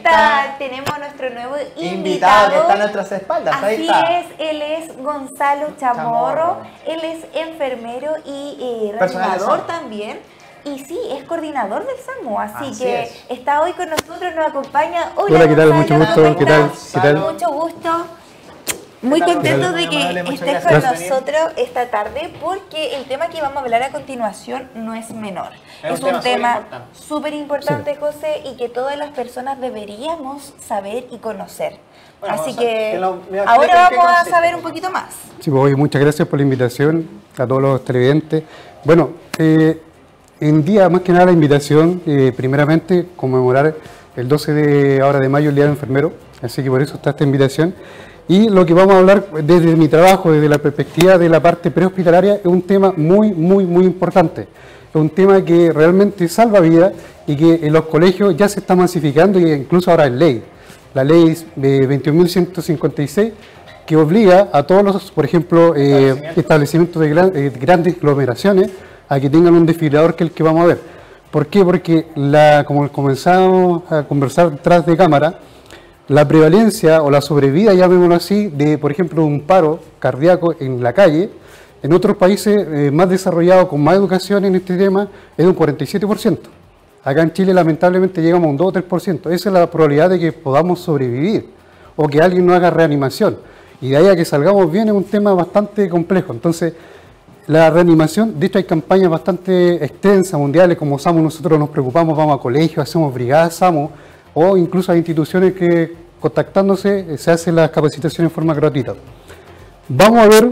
tal? Tenemos a nuestro nuevo invitado que está a nuestras espaldas. Así Ahí está. es, él es Gonzalo Chamorro, él es enfermero y reanimador también. Y sí, es coordinador del SAMU, así que está hoy con nosotros, nos acompaña. Hola, ¿qué tal? Mucho gusto. ¿Qué tal? Mucho gusto. Muy contento de que estés con nosotros esta tarde porque el tema que vamos a hablar a continuación no es menor. Es un tema súper importante, José, y que todas las personas deberíamos saber y conocer. Bueno, así que ahora vamos a saber un poquito más. Sí, pues, muchas gracias por la invitación a todos los televidentes. Bueno, en día más que nada la invitación, primeramente conmemorar el 12 de mayo el Día del Enfermero, así que por eso está esta invitación. Y lo que vamos a hablar desde mi trabajo, desde la perspectiva de la parte prehospitalaria, es un tema muy importante. Es un tema que realmente salva vidas y que en los colegios ya se está masificando y incluso ahora es ley. La ley 21.156 que obliga a todos los, por ejemplo, establecimientos de grandes aglomeraciones a que tengan un desfibrilador que es el que vamos a ver. ¿Por qué? Porque como comenzamos a conversar tras de cámara, la prevalencia o la sobrevida, llamémoslo así, de, por ejemplo, un paro cardíaco en la calle, en otros países más desarrollados, con más educación en este tema, es de un 47%. Acá en Chile, lamentablemente, llegamos a un 2 o 3%. Esa es la probabilidad de que podamos sobrevivir o que alguien no haga reanimación. Y de ahí a que salgamos bien es un tema bastante complejo. Entonces, la reanimación, de hecho hay campañas bastante extensas, mundiales, como SAMU nosotros nos preocupamos, vamos a colegios, hacemos brigadas SAMU, o incluso hay instituciones que contactándose se hacen las capacitaciones en forma gratuita. Vamos a ver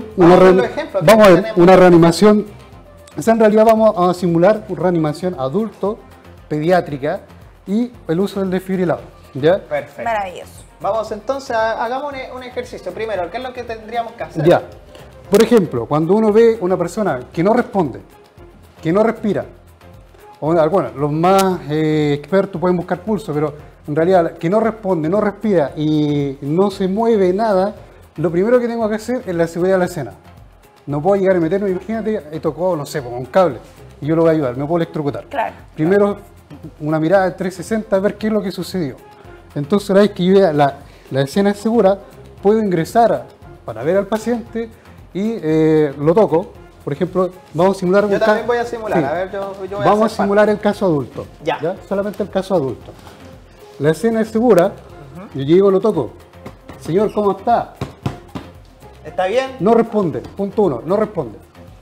una reanimación, o sea, en realidad vamos a simular una reanimación adulto, pediátrica y el uso del desfibrilador. ¿Ya? Perfecto. Maravilloso. Vamos entonces, hagamos un ejercicio. Primero, ¿qué es lo que tendríamos que hacer? Ya. Por ejemplo, cuando uno ve una persona que no responde, que no respira, bueno, los más expertos pueden buscar pulso, pero en realidad que no responde, no respira y no se mueve nada, lo primero que tengo que hacer es la seguridad de la escena. No puedo llegar a meterme, imagínate, he tocado, no sé, con un cable y yo lo voy a ayudar, me puedo electrocutar. Claro. Primero, una mirada de 360 a ver qué es lo que sucedió. Entonces, una vez que yo vea la escena es segura, puedo ingresar para ver al paciente y lo toco. Por ejemplo, vamos a simular... Yo también voy a simular, sí. a ver, yo voy vamos a simular el caso adulto. Ya. Solamente el caso adulto. La escena es segura, yo llego, lo toco. Señor, ¿cómo está? ¿Está bien? No responde. Punto 1, no responde.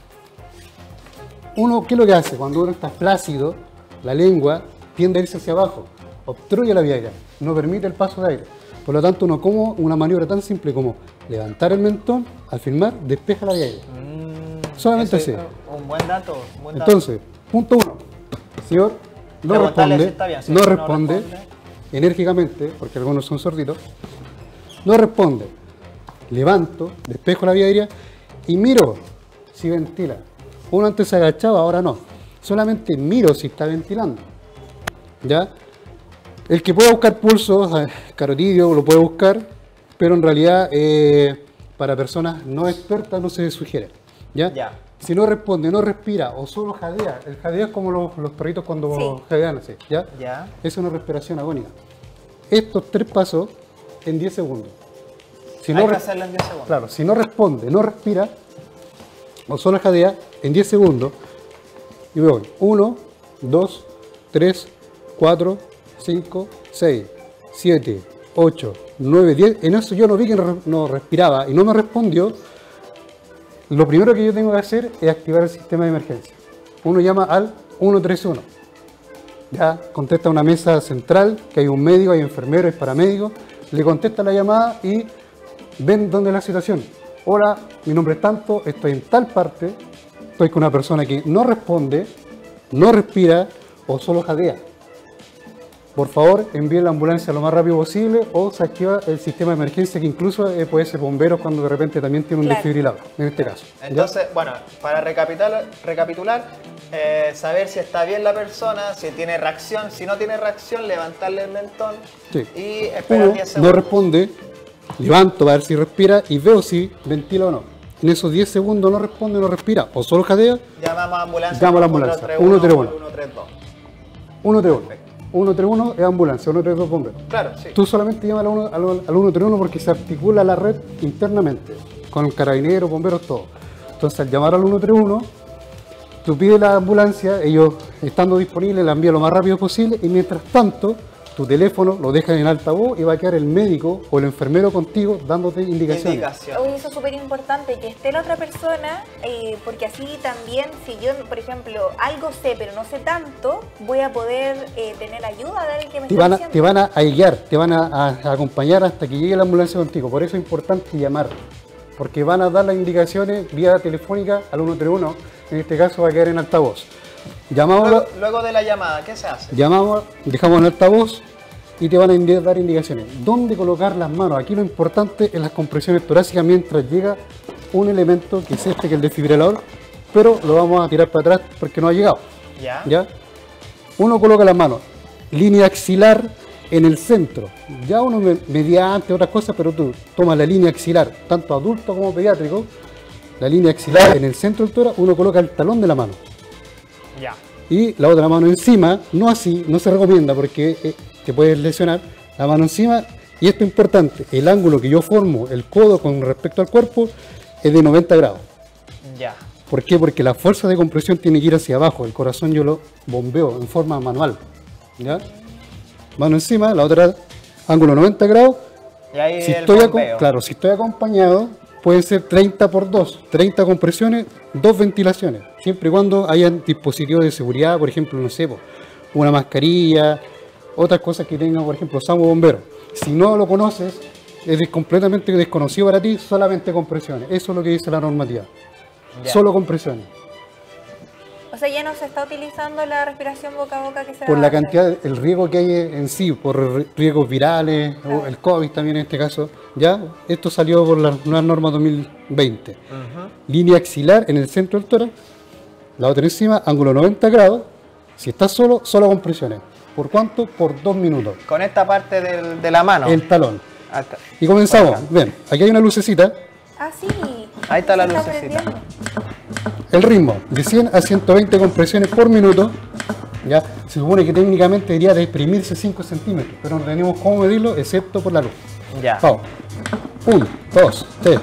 Uno, ¿qué es lo que hace? Cuando uno está flácido, la lengua tiende a irse hacia abajo, obstruye la vía aérea, no permite el paso de aire. Por lo tanto, uno como una maniobra tan simple como levantar el mentón, al firmar, despeja la vía aérea. Solamente así. Un buen dato. Entonces, punto 1. Señor, no responde, no responde enérgicamente, porque algunos son sorditos. No responde. Levanto, despejo la vía aérea y miro si ventila. Uno antes se agachaba, ahora no. Solamente miro si está ventilando. ¿Ya? El que pueda buscar pulso, carotidio, lo puede buscar, pero en realidad para personas no expertas no se sugiere. ¿Ya? Ya. Si no responde, no respira o solo jadea, el jadeo es como los perritos cuando jadean así, ¿ya? Ya. Es una respiración agónica. Estos 3 pasos en 10 segundos. Si Hay que hacerlo en 10 segundos. Claro, si no responde, no respira o solo jadea, en 10 segundos, y me voy. 1, 2, 3, 4, 5, 6, 7, 8, 9, 10. En eso yo no vi que no respiraba y no me respondió. Lo primero que yo tengo que hacer es activar el sistema de emergencia. Uno llama al 131. Ya contesta una mesa central, que hay un médico, hay enfermeros, hay paramédicos. Le contesta la llamada y ven dónde es la situación. Hola, mi nombre es tanto, estoy en tal parte, estoy con una persona que no responde, no respira o solo jadea. Por favor, envíen la ambulancia lo más rápido posible o se activa el sistema de emergencia que incluso puede ser bomberos cuando de repente también tiene un desfibrilador, en este caso. Entonces, bueno, para recapitular, saber si está bien la persona, si tiene reacción, si no tiene reacción, levantarle el mentón y esperar 10 segundos. No responde, levanto para ver si respira y veo si ventila o no. En esos 10 segundos no responde, no respira o solo jadea. Llamamos a ambulancia. Llamo a la ambulancia. 131. 131. 131 es ambulancia, 132 bomberos. Claro, sí. Tú solamente llamas al 131 porque se articula la red internamente, con carabineros, bomberos, todo. Entonces, al llamar al 131, tú pides la ambulancia, ellos estando disponibles la envían lo más rápido posible y mientras tanto, tu teléfono lo dejan en altavoz y va a quedar el médico o el enfermero contigo dándote indicaciones. Oye, eso es súper importante, que esté la otra persona, porque así también, si yo, por ejemplo, algo sé pero no sé tanto, voy a poder tener ayuda de alguien que me está diciendo. Te van a guiar, te van a acompañar hasta que llegue la ambulancia contigo. Por eso es importante llamar, porque van a dar las indicaciones vía telefónica al 131, en este caso va a quedar en altavoz. Luego de la llamada, ¿qué se hace? Llamamos, dejamos en altavoz y te van a dar indicaciones. ¿Dónde colocar las manos? Aquí lo importante es las compresiones torácicas mientras llega un elemento que es que es el desfibrilador, pero lo vamos a tirar para atrás porque no ha llegado. ¿Ya? Uno coloca las manos, línea axilar en el centro. Ya uno mediante otras cosas, pero tú tomas la línea axilar, tanto adulto como pediátrico, la línea axilar en el centro del tórax, uno coloca el talón de la mano. Y la otra mano encima, no así, no se recomienda porque te puedes lesionar, la mano encima, y esto es importante, el ángulo que yo formo, el codo con respecto al cuerpo, es de 90 grados. ¿Por qué? Porque la fuerza de compresión tiene que ir hacia abajo, el corazón yo lo bombeo en forma manual. ¿Ya? Mano encima, la otra, ángulo 90 grados. Y ahí si estoy acompañado, pueden ser 30 por 2, 30 compresiones, 2 ventilaciones, siempre y cuando hayan dispositivos de seguridad, por ejemplo, no sé, una mascarilla, otras cosas que tengan, por ejemplo, SAMU bombero. Si no lo conoces, es completamente desconocido para ti, solamente compresiones. Eso es lo que dice la normativa. Solo compresiones. O sea, ya no se está utilizando la respiración boca a boca que se por la cantidad, el riesgo que hay en sí, por riesgos virales, o el COVID también en este caso, ya, esto salió por la nueva norma 2020. Línea axilar en el centro del tórax, la otra encima, ángulo 90 grados, si estás solo compresiones. ¿Por cuánto? Por 2 minutos. Con esta parte de la mano. El talón. Acá. Y comenzamos. Ven, aquí hay una lucecita. Ah, sí. Ahí está la lucecita. El ritmo, de 100 a 120 compresiones por minuto. ¿Ya? Se supone que técnicamente debería de exprimirse 5 centímetros, pero no tenemos cómo medirlo excepto por la luz. Ya. Vamos. 1, 2, 3.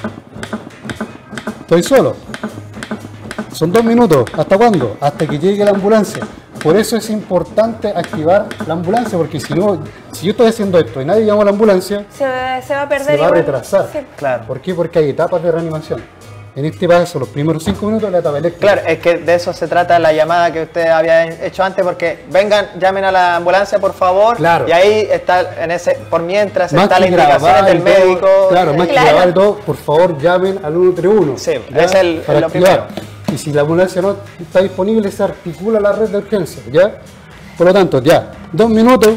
Estoy solo. Son 2 minutos. ¿Hasta cuándo? Hasta que llegue la ambulancia. Por eso es importante activar la ambulancia, porque si no, si yo estoy haciendo esto y nadie llama a la ambulancia, se va a perder. Se va a retrasar. Sí. Claro. ¿Por qué? Porque hay etapas de reanimación. En este caso, los primeros 5 minutos de la etapa eléctrica. Claro, es que de eso se trata la llamada que usted había hecho antes, porque vengan, llamen a la ambulancia, por favor. Claro. Y ahí está, en ese, por mientras más está la indicación del médico. Claro, más que grabar todo, por favor, llamen al 131. Sí, es lo primero. Y si la ambulancia no está disponible, se articula la red de urgencia, ¿ya? Por lo tanto, ya, 2 minutos.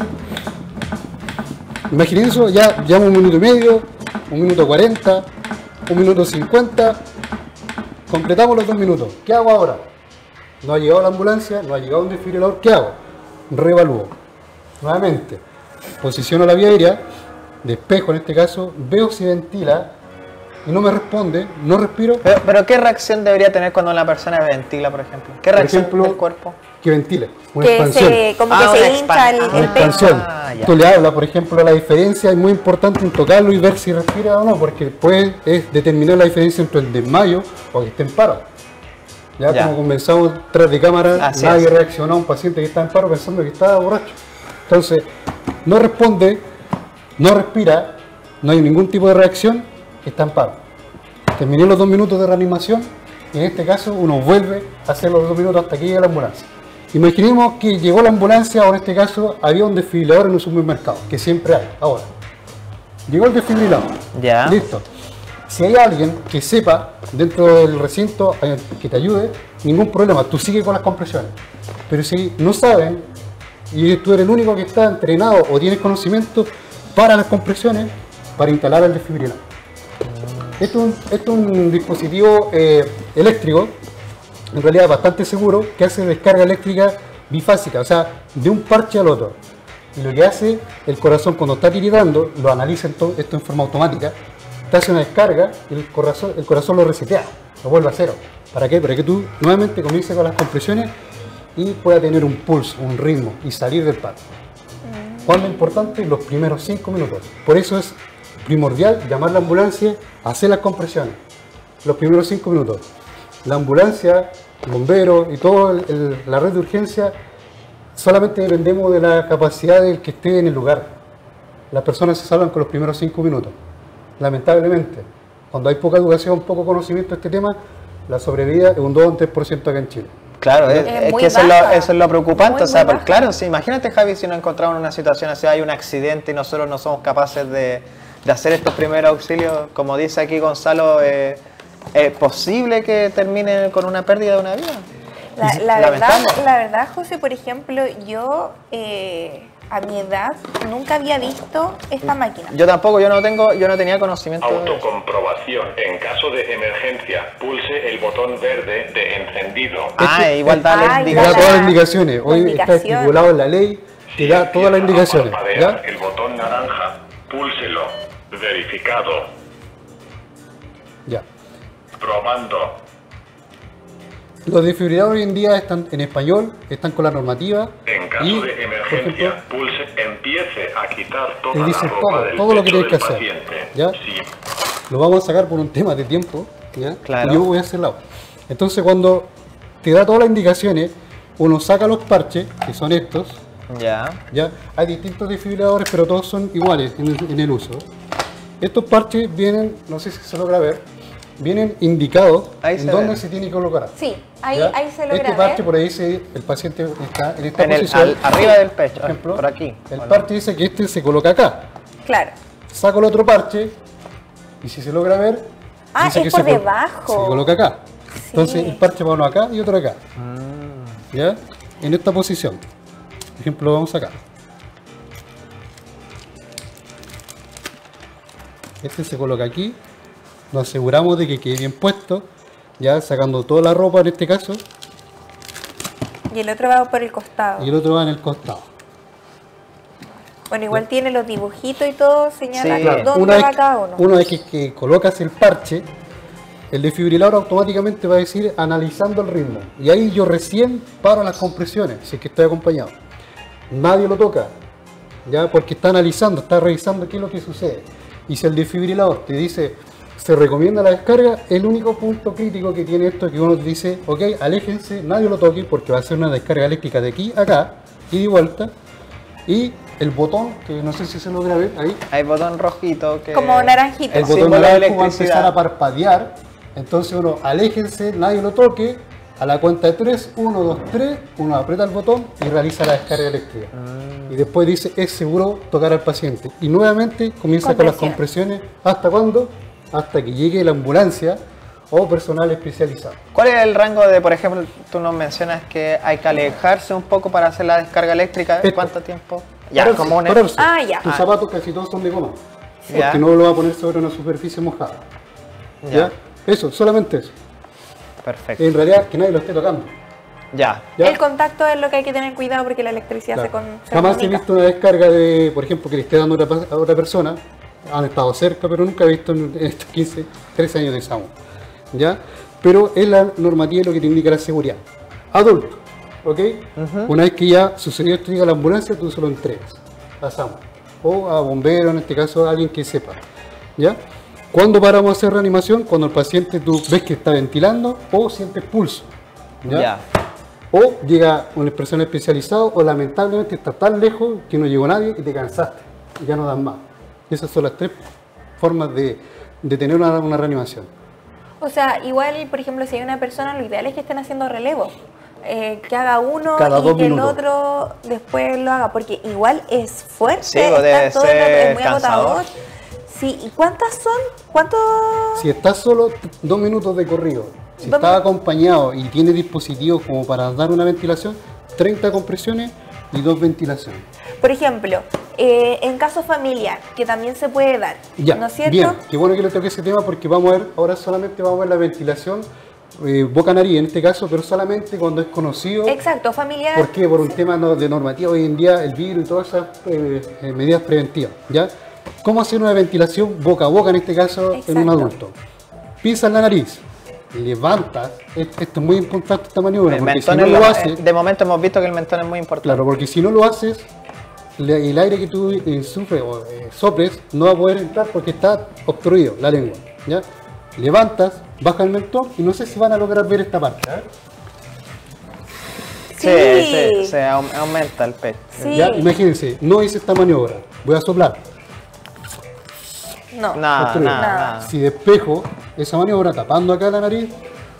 Imaginen eso, ya llamo 1 minuto y medio, 1 minuto 40, 1 minuto 50. Completamos los 2 minutos. ¿Qué hago ahora? No ha llegado la ambulancia, no ha llegado un desfibrilador. ¿Qué hago? Reevalúo. Nuevamente, posiciono la vía aérea, despejo en este caso, veo si ventila y no me responde, no respiro. Pero ¿qué reacción debería tener cuando una persona ventila, por ejemplo? ¿Qué reacción del cuerpo? Que ventile, una que expansión. Como que se hincha el expansión. Tú le hablas, por ejemplo, la diferencia es muy importante en tocarlo y ver si respira o no, porque después es determinar la diferencia entre el desmayo o que esté en paro. Ya. Como comenzamos tras de cámara, nadie reaccionó a un paciente que está en paro pensando que está borracho. Entonces, no responde, no respira, no hay ningún tipo de reacción, está en paro. Terminé los 2 minutos de reanimación y en este caso uno vuelve a hacer los 2 minutos hasta que llegue la ambulancia. Imaginemos que llegó la ambulancia, o en este caso había un desfibrilador en un supermercado, que siempre hay, ahora. Llegó el desfibrilador. Ya. Listo. Si hay alguien que sepa dentro del recinto que te ayude, ningún problema, tú sigues con las compresiones. Pero si no saben, y tú eres el único que está entrenado o tienes conocimiento para las compresiones, para instalar el desfibrilador. Esto es un dispositivo eléctrico, en realidad bastante seguro, que hace descarga eléctrica bifásica, o sea, de un parche al otro. Y lo que hace el corazón cuando está tiritando, lo analiza esto en forma automática, te hace una descarga y el corazón lo resetea, lo vuelve a cero. ¿Para qué? Para que tú nuevamente comiences con las compresiones y pueda tener un pulso, un ritmo y salir del parto. ¿Cuándo es importante? Los primeros 5 minutos. Por eso es primordial llamar a la ambulancia, hacer las compresiones. Los primeros 5 minutos. La ambulancia, el bombero y toda la red de urgencia, solamente dependemos de la capacidad del que esté en el lugar. Las personas se salvan con los primeros 5 minutos. Lamentablemente, cuando hay poca educación, poco conocimiento de este tema, la sobrevida es un 2 o un 3% acá en Chile. Claro, es que eso es lo preocupante. O sea, pues, claro, sí, imagínate, Javi, si nos encontramos en una situación así, hay un accidente y nosotros no somos capaces de hacer estos primeros auxilios. Como dice aquí Gonzalo, ¿es posible que termine con una pérdida de una vida? La verdad, José, por ejemplo, yo a mi edad nunca había visto esta máquina. Yo tampoco, yo no tenía conocimiento. Autocomprobación. En caso de emergencia, pulse el botón verde de encendido. Igual da las indicaciones. Da todas las indicaciones. Hoy está estipulado en la ley, te da todas las indicaciones. ¿Ya? El botón naranja, púlselo. Verificado. Ya. Probando. Los desfibriladores hoy en día están en español, están con la normativa. En caso de emergencia, pulse empiece a quitar toda te dice la ropa del todo lo que tienes que hacer. Paciente. ¿Ya? Sí. Lo vamos a sacar por un tema de tiempo, ¿ya? Claro. Y yo voy a hacer la otra. Entonces, cuando te da todas las indicaciones, uno saca los parches, que son estos. Ya. Hay distintos desfibriladores, pero todos son iguales en el uso. Estos parches vienen, no sé si se logra ver, vienen indicados en dónde se tiene que colocar. Sí, ahí se logra ver. Este parche, por ahí dice, el paciente está en esta posición. Arriba del pecho, por ejemplo, por aquí. El parche dice que este se coloca acá. Claro. Saco el otro parche y si se logra ver, dice es que por debajo. Se coloca acá. Sí. Entonces el parche va uno acá y otro acá. ¿Ya? En esta posición. Por ejemplo, vamos acá. Este se coloca aquí. Nos aseguramos de que quede bien puesto. Ya sacando toda la ropa en este caso. Y el otro va por el costado. Y el otro va en el costado. Bueno, igual tiene los dibujitos y todo, señala claro. dónde va cada uno. Una vez que colocas el parche, el desfibrilador automáticamente va a decir analizando el ritmo. Y ahí yo recién paro las compresiones, si es que estoy acompañado. Nadie lo toca, ya porque está analizando, está revisando qué es lo que sucede. Y si el desfibrilador te dice, se recomienda la descarga, el único punto crítico que tiene esto es que uno dice, ok, aléjense, nadie lo toque, porque va a ser una descarga eléctrica de aquí a acá y de vuelta. Y el botón, que no sé si se logra ver ahí. Hay botón rojito que... Como naranjito. El botón naranjo va a empezar a parpadear. Entonces uno, aléjense, nadie lo toque. A la cuenta de 3, 1, 2, 3, uno aprieta el botón y realiza la descarga eléctrica. Y después dice, es seguro tocar al paciente. Y nuevamente comienza con las compresiones. ¿Hasta cuándo? Hasta que llegue la ambulancia o personal especializado. ¿Cuál es el rango de, por ejemplo, tú nos mencionas que hay que alejarse un poco para hacer la descarga eléctrica? ¿Cuánto tiempo? Ya, como un... ya. Tus zapatos casi todos son de goma. Porque no lo va a poner sobre una superficie mojada. ¿Ya? Eso, solamente eso. Perfecto. En realidad, que nadie lo esté tocando. Ya. El contacto es lo que hay que tener cuidado porque la electricidad se Jamás he visto una descarga de, por ejemplo, que le esté dando a otra persona. Han estado cerca, pero nunca he visto en estos 13 años de SAMU. ¿Ya? Pero es la normativa lo que te indica la seguridad. Adulto, ¿ok? Una vez que ya sucedió esto, llega a la ambulancia, tú se lo entregas a SAMU. O a bombero, en este caso a alguien que sepa. ¿Ya? ¿Cuándo paramos a hacer reanimación? Cuando el paciente tú ves que está ventilando o sientes pulso. ¿Ya? O llega una persona especializada o lamentablemente está tan lejos que no llegó nadie y te cansaste y ya no dan más. Esas son las 3 formas de tener una reanimación. O sea, igual, por ejemplo, si hay una persona, lo ideal es que estén haciendo relevo. Que haga uno y que el otro después lo haga, porque igual es fuerte, sí, debe todo ser es muy agotador. Sí, ¿y cuántas son? Si estás solo, 2 minutos de corrido. Si estás acompañado y tiene dispositivos como para dar una ventilación, 30 compresiones y 2 ventilaciones. Por ejemplo, en caso familiar, que también se puede dar, ¿no es cierto? Bien, qué bueno que le toque ese tema porque vamos a ver, ahora solamente vamos a ver la ventilación boca-nariz en este caso, pero solamente cuando es conocido. Exacto, familiar. ¿Por qué? Por un tema de normativa hoy en día, el virus y todas esas medidas preventivas, ¿ya? ¿Cómo hacer una ventilación boca a boca en este caso en un adulto? Pinzas la nariz, levantas, esto es muy importante esta maniobra, porque si no lo haces... De momento hemos visto que el mentón es muy importante. Claro, porque si no lo haces, el aire que tú insufles o soples no va a poder entrar porque está obstruido la lengua, ¿ya? Levantas, baja el mentón y no sé si van a lograr ver esta parte, ¿eh? Sí, se aumenta el pecho. Sí. ¿Ya? Imagínense, no hice esta maniobra, voy a soplar. No, nada. Si despejo esa maniobra tapando acá la nariz.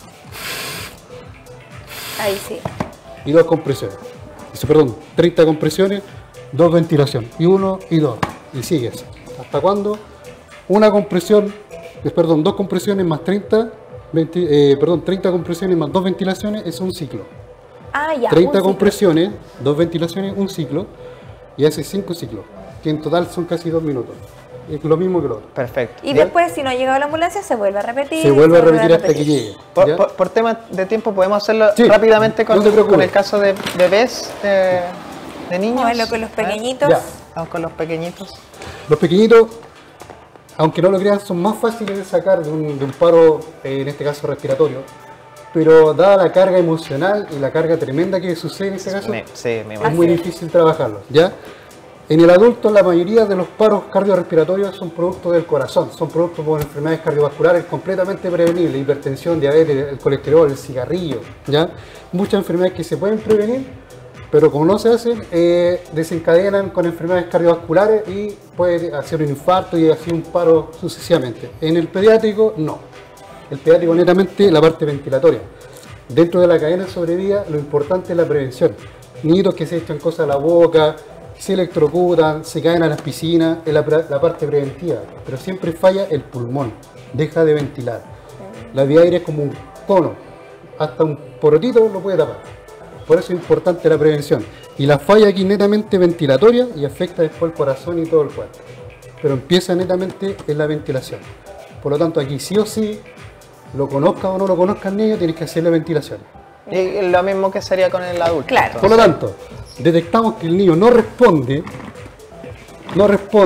Ahí sí. Y 2 compresiones. Perdón, 30 compresiones, 2 ventilación. Y 1 y 2. Y sigues. ¿Hasta cuándo? Una compresión, perdón, 2 compresiones más 30, 30 compresiones más 2 ventilaciones es un ciclo. Ah, ya. 30 compresiones, 2 ventilaciones, un ciclo. Y hace 5 ciclos. Que en total son casi 2 minutos. Es lo mismo que lo otro. Perfecto. Y después, si no ha llegado la ambulancia, se vuelve a repetir. Se vuelve a repetir hasta que llegue. Por temas de tiempo, ¿podemos hacerlo rápidamente con el caso de bebés, de niños? Bueno, con los pequeñitos. Vamos con los pequeñitos. Los pequeñitos, aunque no lo crean, son más fáciles de sacar de un paro, en este caso respiratorio. Pero dada la carga emocional y la carga tremenda que sucede en ese caso, es muy difícil trabajarlo, ¿ya? En el adulto, la mayoría de los paros cardiorrespiratorios son productos del corazón, son productos por enfermedades cardiovasculares completamente prevenibles, hipertensión, diabetes, el colesterol, el cigarrillo, ¿ya? Muchas enfermedades que se pueden prevenir, pero como no se hacen, desencadenan con enfermedades cardiovasculares y puede hacer un infarto y así un paro sucesivamente. En el pediátrico, no. El pediátrico netamente la parte ventilatoria. Dentro de la cadena de sobrevida, lo importante es la prevención. Niños que se echan cosas a la boca, se electrocutan, se caen a las piscinas, es la parte preventiva, pero siempre falla el pulmón, deja de ventilar. La vía aérea es como un cono, hasta un porotito lo puede tapar. Por eso es importante la prevención. Y la falla aquí netamente ventilatoria y afecta después el corazón y todo el cuerpo. Pero empieza netamente en la ventilación. Por lo tanto, aquí sí o sí, lo conozca o no lo conozca el niño, tienes que hacerle ventilación. Y lo mismo que sería con el adulto. Claro. Por lo tanto, detectamos que el niño no responde, no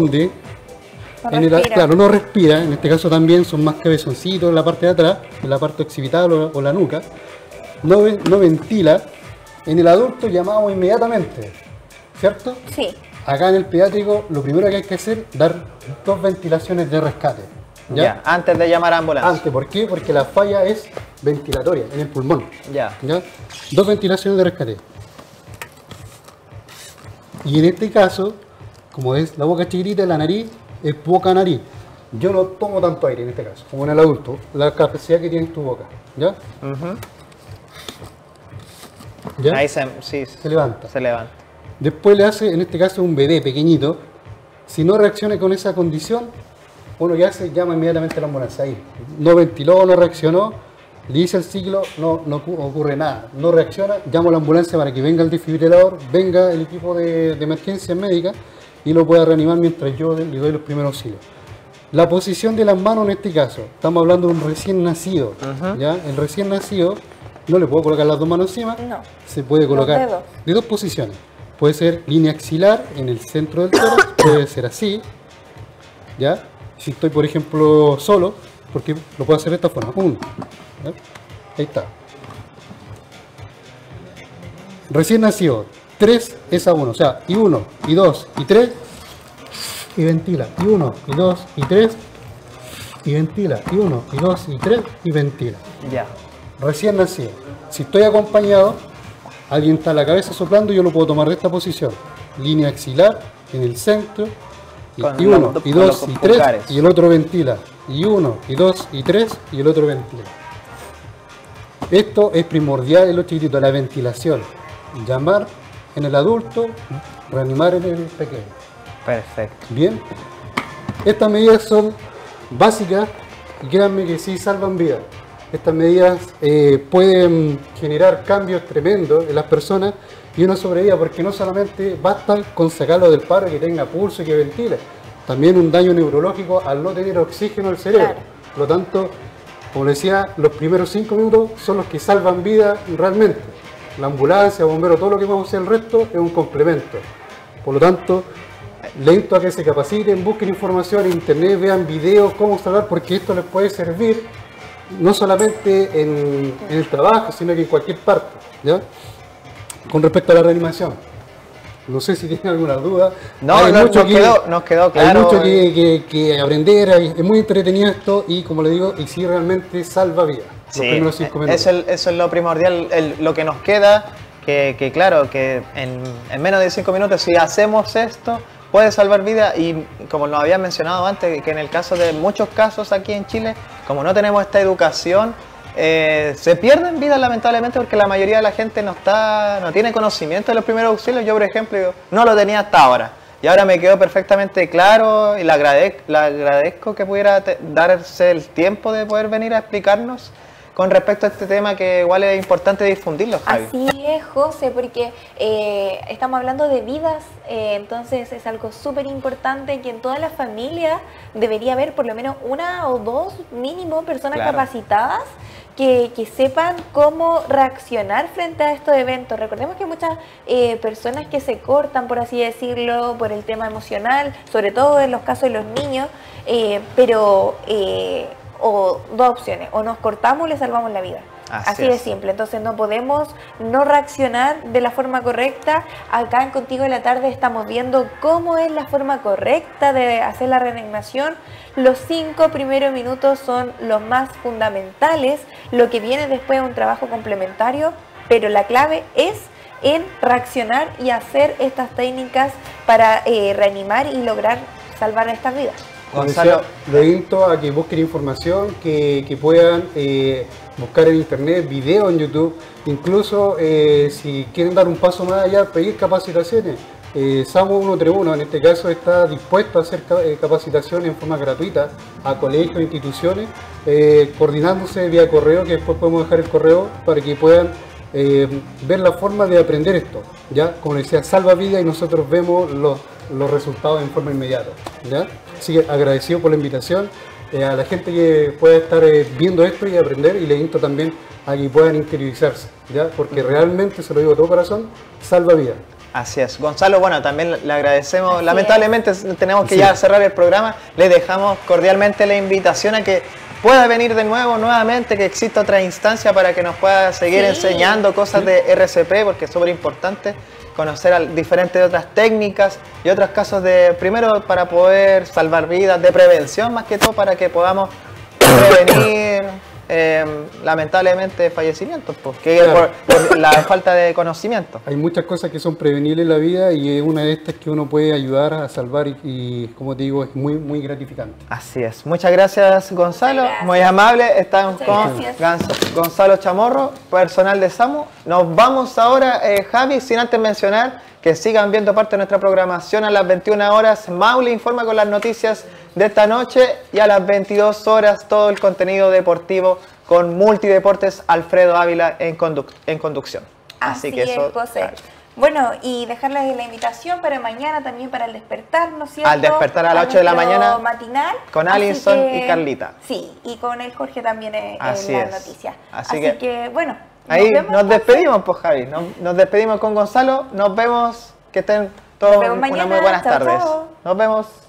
respira, en este caso también son más cabezoncitos en la parte de atrás, en la parte occipital o la nuca, no ventila. En el adulto llamamos inmediatamente, ¿cierto? Sí. Acá en el pediátrico lo primero que hay que hacer es dar 2 ventilaciones de rescate. ¿Ya? Antes de llamar a ambulancia. Antes, ¿por qué? Porque la falla es ventilatoria, en el pulmón. ¿Ya? 2 ventilaciones de rescate. Y en este caso, como es la boca chiquitita, la nariz es boca nariz. Yo no tomo tanto aire en este caso, como en el adulto, la capacidad que tiene tu boca. ¿Ya? ¿Ya? Ahí se levanta. Se levanta. Después le hace, en este caso, un bebé pequeñito. Si no reacciona con esa condición, uno que hace, llama inmediatamente a la ambulancia. Ahí. No ventiló, no reaccionó, le hice el ciclo, no ocurre nada. No reacciona, llamo a la ambulancia para que venga el desfibrilador, venga el equipo de emergencia médica y lo pueda reanimar mientras yo le doy los primeros auxilios. La posición de las manos en este caso, estamos hablando de un recién nacido. ¿Ya? El recién nacido, no le puedo colocar las 2 manos encima, no. Se puede colocar de 2 posiciones. Puede ser línea axilar en el centro del tórax, puede ser así, ¿ya? Si estoy, por ejemplo, solo, porque lo puedo hacer de esta forma. 1, ¿ya? Ahí está. Recién nacido, 3 es a 1, o sea, y 1, y 2, y 3, y ventila. Y 1, y 2, y 3, y ventila. Y 1, y 2, y 3, y ventila. Ya. Recién nacido. Si estoy acompañado, alguien está a la cabeza soplando, yo lo puedo tomar de esta posición. Línea axilar en el centro. Y 1, y 2, y 3, y el otro ventila. Y 1, y 2, y 3, y el otro ventila. Esto es primordial en los chiquititos, la ventilación. Llamar en el adulto, reanimar en el pequeño. Perfecto. Bien. Estas medidas son básicas y créanme que sí salvan vidas. Estas medidas pueden generar cambios tremendos en las personas y una sobrevida, porque no solamente basta con sacarlo del paro y que tenga pulso y que ventile, también un daño neurológico al no tener oxígeno al cerebro. Claro. Por lo tanto, como decía, los primeros 5 minutos son los que salvan vida realmente. La ambulancia, bombero, todo lo que vamos a hacer el resto es un complemento. Por lo tanto, lento a que se capaciten, busquen información en internet, vean videos, cómo salvar, porque esto les puede servir no solamente en el trabajo, sino que en cualquier parte, ¿ya? Con respecto a la reanimación. No sé si tienen alguna duda. No, nos quedó claro. Hay mucho que aprender, es muy entretenido esto y como le digo, y sí realmente salva vidas. Sí, los primeros 5 minutos. Eso es lo primordial, lo que nos queda, que claro, que en menos de 5 minutos si hacemos esto, puede salvar vidas y como nos había mencionado antes, que en el caso de muchos casos aquí en Chile, como no tenemos esta educación, se pierden vidas lamentablemente porque la mayoría de la gente no tiene conocimiento de los primeros auxilios. Yo, por ejemplo, no lo tenía hasta ahora y ahora me quedó perfectamente claro y le agradezco que pudiera darse el tiempo de poder venir a explicarnos con respecto a este tema, que igual es importante difundirlo, Javi. Así es, José, porque estamos hablando de vidas, entonces es algo súper importante que en todas las familias debería haber por lo menos 1 o 2 mínimo personas capacitadas que sepan cómo reaccionar frente a estos eventos. Recordemos que hay muchas personas que se cortan, por así decirlo, por el tema emocional, sobre todo en los casos de los niños, o 2 opciones, o nos cortamos o le salvamos la vida. Así de simple. Entonces no podemos no reaccionar de la forma correcta. Acá en Contigo en la Tarde estamos viendo cómo es la forma correcta de hacer la reanimación. Los 5 primeros minutos son los más fundamentales. Lo que viene después es un trabajo complementario, pero la clave es en reaccionar y hacer estas técnicas para reanimar y lograr salvar estas vidas. Gonzalo, lo invito a que busquen información, que puedan buscar en internet, videos en YouTube, incluso si quieren dar un paso más allá, pedir capacitaciones. SAMU 131 en este caso está dispuesto a hacer capacitación en forma gratuita a colegios e instituciones, coordinándose vía correo, que después podemos dejar el correo para que puedan ver la forma de aprender esto, ¿ya? Como les decía, salva vidas y nosotros vemos los resultados en forma inmediata, ¿ya? Así que agradecido por la invitación a la gente que pueda estar viendo esto y aprender, y les invito también a que puedan interiorizarse, ¿ya? Porque realmente, se lo digo de todo corazón, salva vidas. Así es. Gonzalo, bueno, también le agradecemos. Lamentablemente tenemos que ya cerrar el programa. Le dejamos cordialmente la invitación a que pueda venir nuevamente, que exista otra instancia para que nos pueda seguir enseñando cosas de RCP, porque es súper importante conocer diferentes otras técnicas y otros casos primero para poder salvar vidas, de prevención más que todo, para que podamos prevenir lamentablemente fallecimientos, porque por la falta de conocimiento. Hay muchas cosas que son prevenibles en la vida y una de estas que uno puede ayudar a salvar y como te digo, es muy, muy gratificante. Así es. Muchas gracias, Gonzalo. Muy amable. Estamos con Gonzalo Chamorro, personal de SAMU. Nos vamos ahora, Javi, sin antes mencionar que sigan viendo parte de nuestra programación a las 21 horas. Maule informa con las noticias de esta noche y a las 22 horas todo el contenido deportivo con Multideportes Alfredo Ávila en conducción. Así que eso, José. Bueno, y dejarles la invitación para mañana también para el despertar, ¿no es cierto? Al despertar a las 8 de la mañana matinal, con Alison y Carlita. Sí, y con el Jorge también en las noticias. Así que bueno, ahí nos despedimos, pues, Javi. Nos despedimos con Gonzalo. Nos vemos. Que estén todos unas muy buenas tardes. Nos vemos.